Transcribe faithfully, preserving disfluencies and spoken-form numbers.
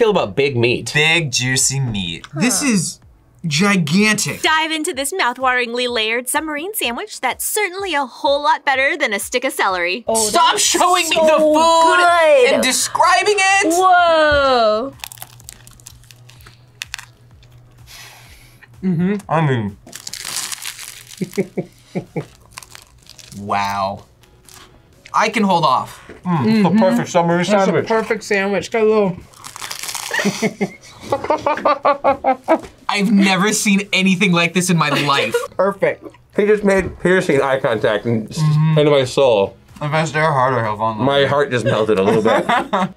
feel about big meat? Big, juicy meat. Huh. This is gigantic. Dive into this mouthwateringly layered submarine sandwich that's certainly a whole lot better than a stick of celery. Oh, Stop showing so me the food good. and describing it! Whoa! Mm-hmm. I mean... Wow. I can hold off. Mm, mm-hmm. The perfect submarine That's sandwich. a perfect sandwich. Got a little... I've never seen anything like this in my life. Perfect. He just made piercing eye contact and mm-hmm. into my soul. The best air heart I have on. My heart just melted a little bit.